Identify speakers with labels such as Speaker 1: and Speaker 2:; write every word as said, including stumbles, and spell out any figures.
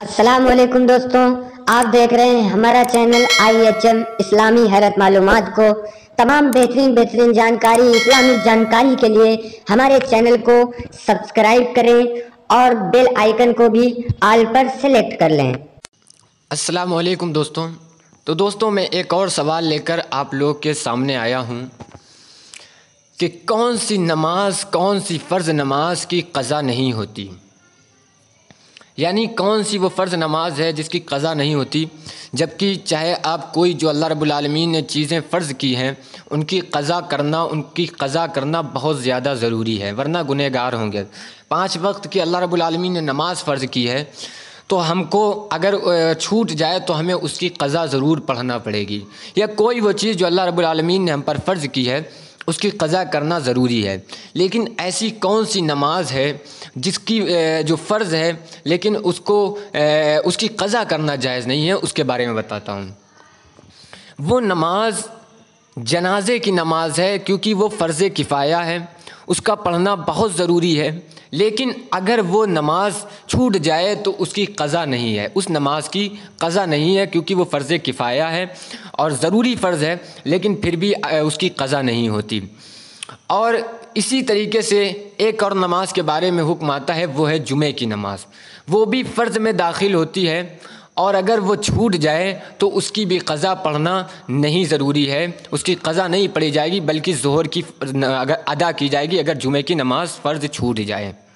Speaker 1: السلام علیکم دوستوں، آپ دیکھ رہے ہیں ہمارا چینل آئی ایچ ایم اسلامی حیرت معلومات کو۔ تمام بہترین بہترین جانکاری اسلامی جانکاری کے لیے ہمارے چینل کو سبسکرائب کریں اور بیل آئیکن کو بھی آل پر سلیکٹ کر لیں۔
Speaker 2: السلام علیکم دوستوں۔ تو دوستوں میں ایک اور سوال لے کر آپ لوگ کے سامنے آیا ہوں کہ کون سی نماز کون سی فرض نماز کی قضا نہیں ہوتی، یعنی کون سی وہ فرض نماز ہے جس کی قضا نہیں ہوتی، جبکہ چاہے آپ کوئی جو اللہ رب العالمین نے چیزیں فرض کی ہیں ان کی قضا کرنا ان کی قضا کرنا بہت زیادہ ضروری ہے، ورنہ گنہگار ہوں گے۔ پانچ وقت کی اللہ رب العالمین نے نماز فرض کی ہے تو ہم کو اگر چھوٹ جائے تو ہمیں اس کی قضا ضرور پڑھنا پڑے گی، یا کوئی وہ چیز جو اللہ رب العالمین نے ہم پر فرض کی ہے اس کی قضا کرنا ضروری ہے۔ لیکن ایسی کون سی نماز ہے جس کی جو فرض ہے لیکن اس کو اس کی قضا کرنا جائز نہیں ہے، اس کے بارے میں بتاتا ہوں۔ وہ نماز جنازے کی نماز ہے، کیونکہ وہ فرض کفایہ ہے، اس کا پڑھنا بہت ضروری ہے، لیکن اگر وہ نماز چھوٹ جائے تو اس کی قضا نہیں ہے، اس نماز کی قضا نہیں ہے، کیونکہ وہ فرض کفایہ ہے اور ضروری فرض ہے، لیکن پھر بھی اس کی قضا نہیں ہوتی۔ اور اسی طریقے سے ایک اور نماز کے بارے میں حکم آتا ہے، وہ ہے جمعے کی نماز، وہ بھی فرض میں داخل ہوتی ہے، اور اگر وہ چھوٹ جائے تو اس کی بھی قضا پڑھنا نہیں ضروری ہے، اس کی قضا نہیں پڑھی جائے گی بلکہ ظہر کی اگر ادا کی جائے گی اگر جمعے کی نماز فرض چھوٹ جائے۔